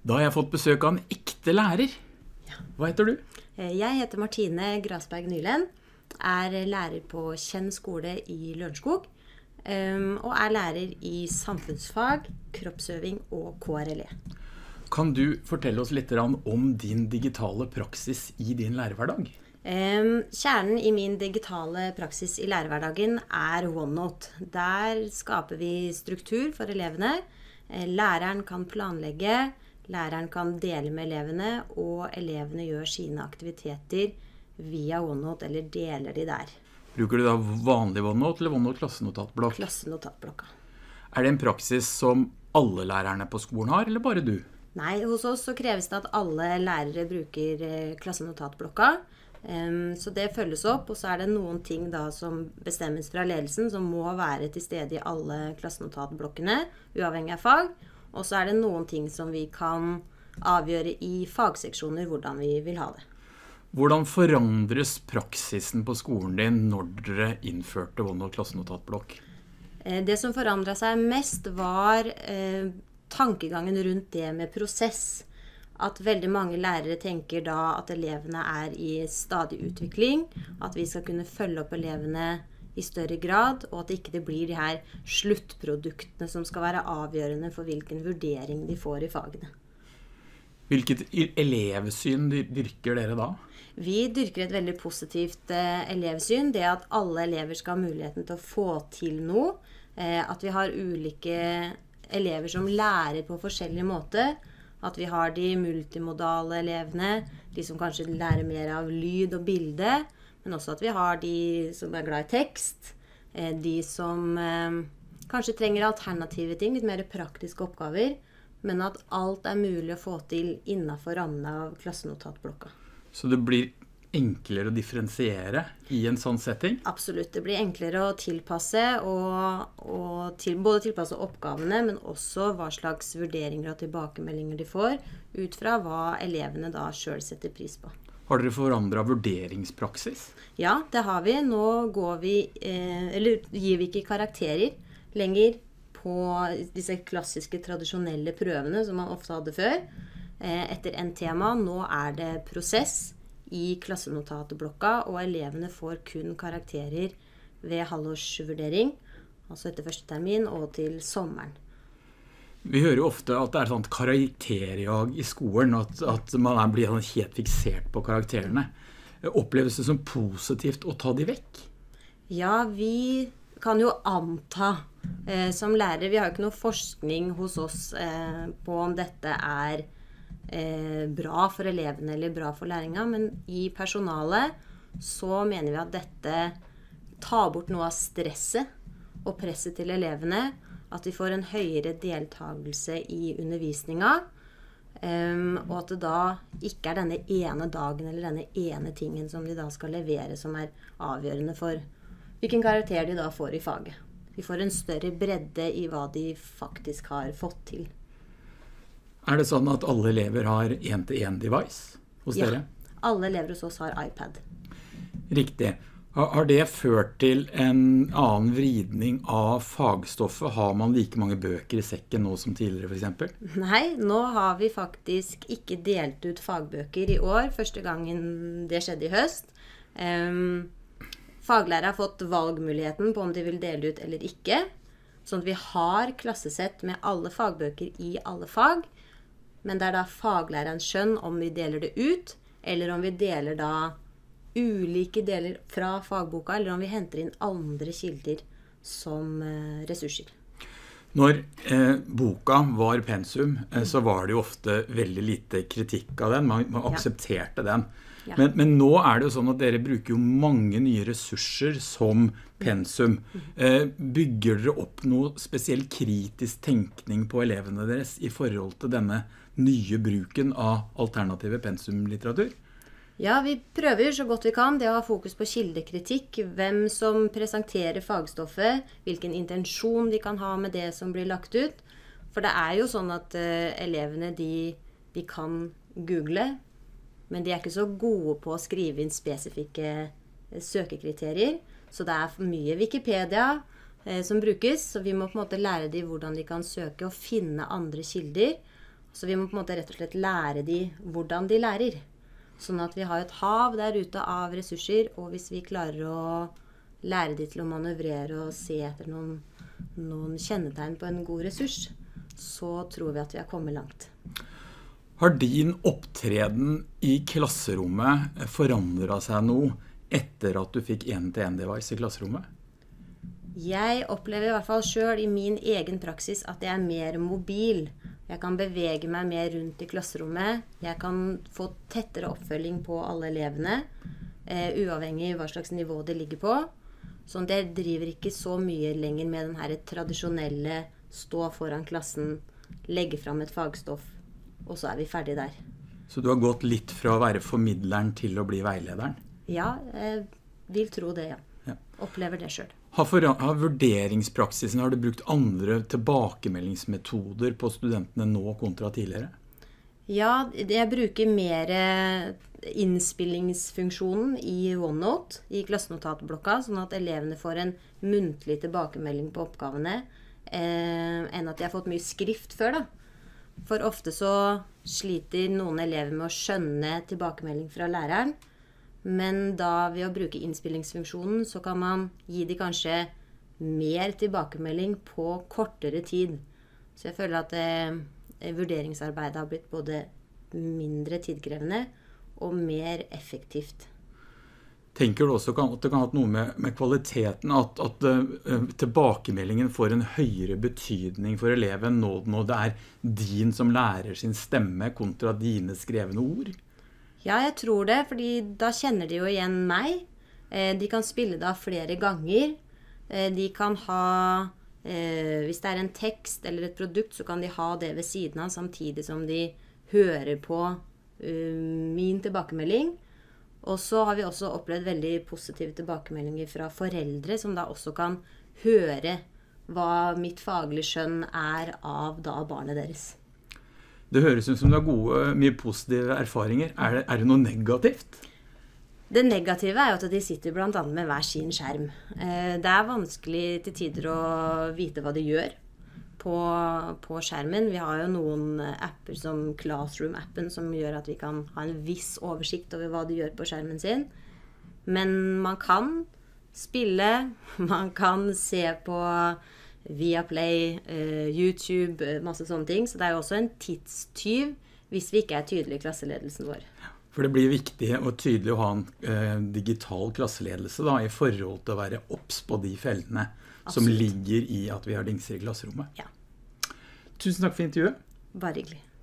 Da har jeg fått besøk av en ekte lærer. Hva heter du? Jeg heter Martine Grasberg Nyland, er lærer på Kjenn skole i Lørenskog, og er lærer i samfunnsfag, kroppsøving og KRLE. Kan du fortelle oss litt om din digitale praksis i din lærerhverdag? Kjernen i min digitale praksis i lærerhverdagen er OneNote. Der skaper vi struktur for elevene. Læreren kan planlegge, læreren kan dele med elevene, og elevene gjør sine aktiviteter via OneNote, eller deler de der. Bruker du da vanlig OneNote eller OneNote klassenotatblokk? Klassenotatblokka. Er det en praksis som alle lærerne på skolen har, eller bare du? Nei, hos oss så kreves det at alle lærere bruker klassenotatblokka. Så det følges opp, og så er det noen ting da som bestemmes fra ledelsen som må være til stede i alle klassenotatblokkene, uavhengig av fag. Og så er det noen ting som vi kan avgjøre i fagseksjoner hvordan vi vil ha det. Hvordan forandres praksisen på skolen din når dere innførte OneNote klassenotatblokk? Det som forandret seg mest var tankegangen rundt det med prosess. At veldig mange lærere tenker da at elevene er i stadig utvikling, at vi skal kunne følge opp elevene i større grad, og at ikke det blir de her sluttproduktene som skal være avgjørende for hvilken vurdering de får i fagene. Hvilket elevsyn dyrker dere da? Vi dyrker et veldig positivt elevsyn, det at alle elever skal ha muligheten til å få til noe, at vi har ulike elever som lærer på forskjellige måter, at vi har de multimodale elevene, de som kanskje lærer mer av lyd og bilde, men også at vi har de som er glad i tekst, de som kanskje trenger alternative ting, litt mer praktiske oppgaver, men at alt er mulig å få til innenfor rammene av klassenotatblokka. Så det blir enklere å differensiere i en sånn setting? Absolutt, det blir enklere å tilpasse, både tilpasse oppgavene, men også hva slags vurderinger og tilbakemeldinger de får, ut fra hva elevene da selv setter pris på. Har dere forandret vurderingspraksis? Ja, det har vi. Nå gir vi ikke karakterer lenger på disse klassiske, tradisjonelle prøvene som man ofte hadde før. Etter en tema, nå er det prosess i klassenotatblokka, og elevene får kun karakterer ved halvårsvurdering, altså etter første termin og til sommeren. Vi hører jo ofte at det er sånt karakterjag i skolen, at man blir helt fiksert på karakterene. Oppleves det som positivt å ta de vekk? Ja, vi kan jo anta som lærer, vi har jo ikke noe forskning hos oss på om dette er bra for elevene eller bra for læringa, men i personalet så mener vi at dette tar bort noe av stresset og presset til elevene, at de får en høyere deltagelse i undervisninga, og at det da ikke er denne ene dagen eller denne ene tingen som de da skal levere som er avgjørende for hvilken karakter de da får i faget. De får en større bredde i hva de faktisk har fått til. Er det sånn at alle elever har 1-til-1 device hos dere? Ja, alle elever hos oss har iPad. Riktig. Har det ført til en annen vridning av fagstoffet? Har man like mange bøker i sekken nå som tidligere for eksempel? Nei, nå har vi faktisk ikke delt ut fagbøker i år, første gangen det skjedde i høst. Faglærere har fått valgmuligheten på om de vil dele ut eller ikke, sånn at vi har klassesett med alle fagbøker i alle fag, men det er da faglærerens skjønn om vi deler det ut, eller om vi deler da ulike deler fra fagboka, eller om vi henter inn andre kilder som ressurser. Når boka var pensum, så var det jo ofte veldig lite kritikk av den. Man aksepterte den. Ja. Men nå er det jo sånn at dere bruker jo mange nye ressurser som pensum. Bygger dere opp noe spesiell kritisk tenkning på elevene deres i forhold til denne nye bruken av alternative pensumlitteratur? Ja, vi prøver så godt vi kan det å ha fokus på kildekritikk, hvem som presenterer fagstoffet, hvilken intensjon de kan ha med det som blir lagt ut. For det er jo sånn at elevene de kan google, men de er ikke så gode på å skrive inn spesifikke søkekriterier. Så det er for mye Wikipedia som brukes, så vi må på en måte lære dem hvordan de kan søke og finne andre kilder. Så vi må på en måte rett og slett lære de hvordan de lærer. Sånn at vi har et hav der ute av ressurser, og hvis vi klarer å lære de til å manøvrere og se etter noen kjennetegn på en god ressurs, så tror vi at vi har kommet langt. Har din opptreden i klasserommet forandret seg noe etter at du fikk 1-til-1-device i klasserommet? Jeg opplever i hvert fall selv i min egen praksis at jeg er mer mobil. Jeg kan bevege meg mer rundt i klasserommet. Jeg kan få tettere oppfølging på alle elevene, uavhengig hva slags nivå det ligger på. Sånn at jeg driver ikke så mye lenger med den her tradisjonelle stå foran klassen, legge fram et fagstoff, og så er vi ferdig der. Så du har gått litt fra å være formidleren til å bli veilederen? Ja, jeg vil tro det, ja. Opplever det selv. Har vurderingspraksisen, har du brukt andre tilbakemeldingsmetoder på studentene nå kontra tidligere? Ja, jeg bruker mer innspillingsfunksjonen i OneNote, i klassenotatblokka, sånn at elevene får en muntlig tilbakemelding på oppgavene, enn at de har fått mye skrift før da. For ofte så sliter noen elever med å skjønne tilbakemelding fra læreren, men da ved å bruke innspillingsfunksjonen så kan man gi de kanskje mer tilbakemelding på kortere tid. Så jeg føler at vurderingsarbeidet har blitt både mindre tidkrevende og mer effektivt. Tenker du også at det kan ha noe med kvaliteten, at tilbakemeldingen får en høyere betydning for eleven når det er din som lærer sin stemme kontra dine skrevne ord? Ja, jeg tror det, fordi da kjenner de jo igjen meg. De kan spille det av flere ganger. De kan ha, hvis det er en tekst eller et produkt, så kan de ha det ved siden av, samtidig som de hører på min tilbakemelding. Og så har vi også opplevd veldig positive tilbakemeldinger fra foreldre, som da også kan høre hva mitt faglige skjønn er av da barnet deres. Det høres ut som du har mye positive erfaringer. Er det noe negativt? Det negative er jo at de sitter blant annet med hver sin skjerm. Det er vanskelig til tider å vite hva de gjør på skjermen. Vi har jo noen apper som Classroom-appen som gjør at vi kan ha en viss oversikt over hva de gjør på skjermen sin. Men man kan spille, man kan se på Viaplay, YouTube, masse sånne ting. Så det er jo også en tidstyv hvis vi ikke er tydelige i klasseledelsen vår. For det blir viktig og tydelig å ha en digital klasseledelse da, i forhold til å være obs på de fellene som ligger i at vi har dingser i klasserommet. Ja. Tusen takk for intervjuet. Bare hyggelig.